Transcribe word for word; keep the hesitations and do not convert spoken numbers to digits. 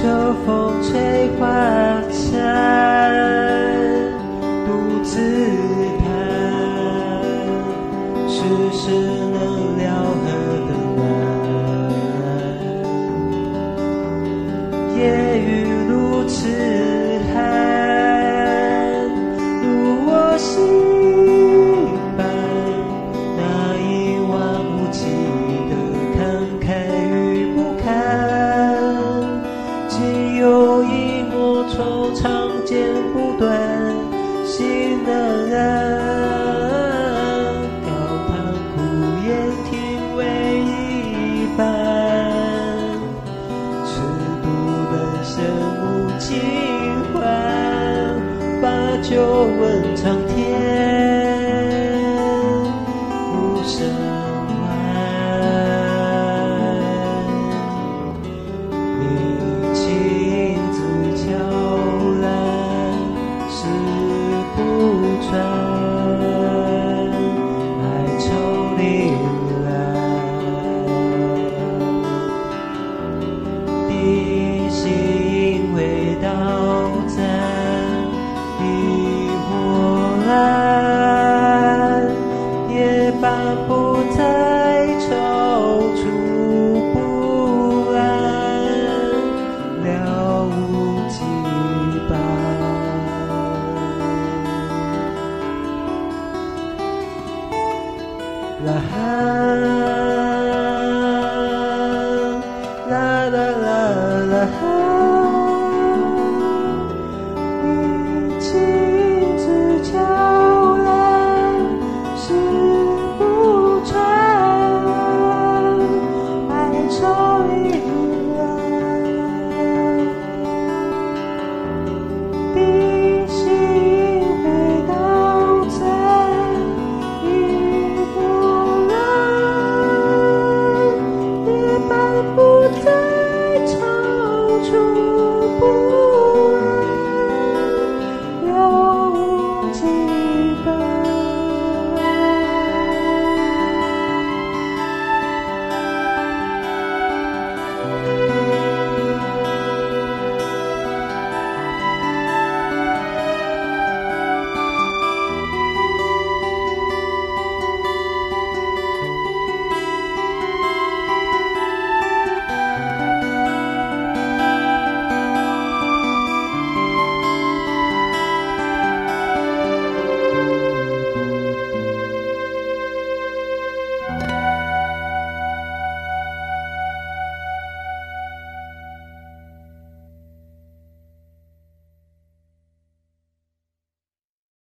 秋风吹花残，独自弹，世事能了何等难？夜雨如此寒，如我心般，那一望无际的慷慨与不堪，仅有一抹惆怅剪不断，心能安，高谈苦言听为一番，尺度人生无尽欢，把酒问苍天无声唤，你亲自敲烂石不传，哀愁凛然，地心为刀斩，一火燃，夜半不再踌躇不安，了无羁绊。啦啦啦啦啦你亲自敲烂石不传，哀愁凛然，地心被刀斩，一火燃，夜半不再